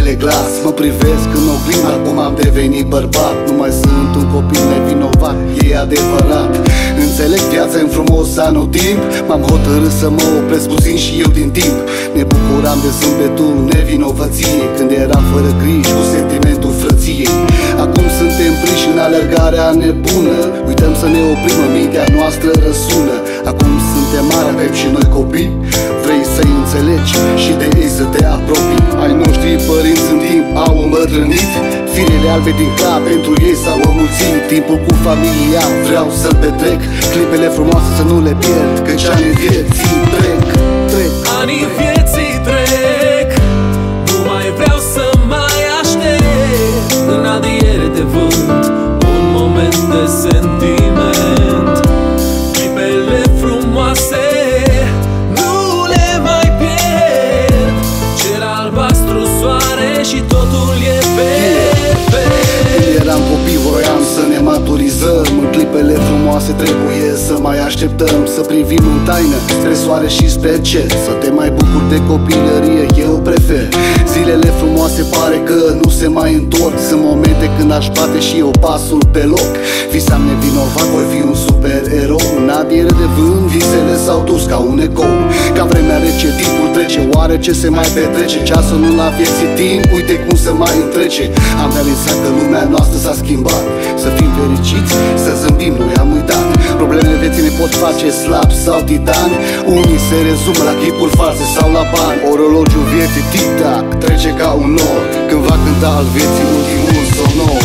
stele glas. Mă privesc în oglindă, acum am devenit bărbat. Nu mai sunt un copil nevinovat, e adevărat. Înțeleg viața în frumos anotimp. M-am hotărât să mă opresc puțin și eu din timp. Ne bucuram de zâmbetul nevinovăției, când eram fără griji, cu sentimentul frăției. Acum suntem prinși în alergarea nebună. Uităm să ne oprim, mintea noastră răsună. Acum suntem mari, avem și noi copii. Vrei să-i înțelegi și de ei să te apropii. Ai noștri părinți în timp au îmbătrânit. Firele albe din cap pentru ei s-au înmulțit. Timpul cu familia vreau să-l petrec. Clipele frumoase să nu le pierd, căci anii vieții trec. Anii vieții trec, nu mai vreau să mai aștept. În adiere de vânt, un moment de sentiment. Clipele frumoase nu le mai pierd. Cer albastru, soare și totul e perfect. Când eram copii voiam să ne maturizăm. În clipele frumoase trebuie să mai așteptăm. Să privim în taină spre soare și spre cer. Să te mai bucuri de copilărie, eu prefer. Zilele frumoase pare că nu se mai întorc. Sunt momente când aș bate și eu pasul pe loc. Visam nevinovat, voi fi un supererou. În adiere de vânt, visele s-au dus ca un ecou. Ca vremea rece, timpul trece, oare ce se mai petrece? Ceasul nu la vieții timp, uite cum se mai întrece. Am realizat că lumea noastră s-a schimbat. Să fim fericiți, să zâmbim, noi am uitat. Problemele vieții ne pot face slabi sau titani. Unii se rezumă la chipuri false sau la bani. Orologiul vieții tic-tac trece ca un nor, când va cânta al vieții ultimul sonor.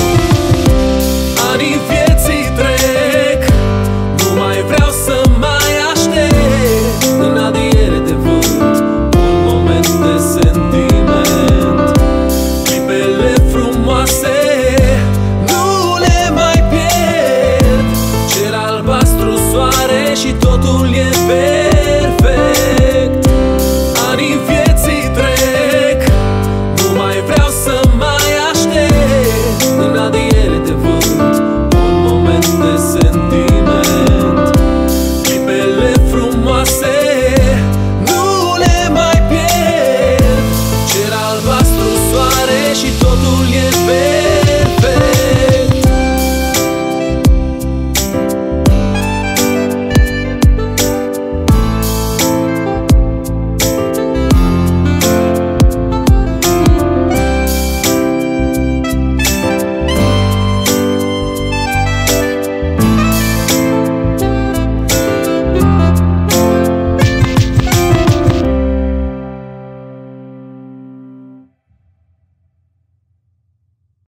Anii vieții trec, nu mai vreau să mai aștept. În adiere de vânt, un moment de sentiment. Clipele frumoase nu le mai pierd. Cer albastru, soare și totul e perfect. Anii vieții trec, nu mai vreau să mai aștept. În adiere de vânt, un moment de sentiment. Clipele frumoase nu le mai pierd. Cer albastru, soare și totul e perfect.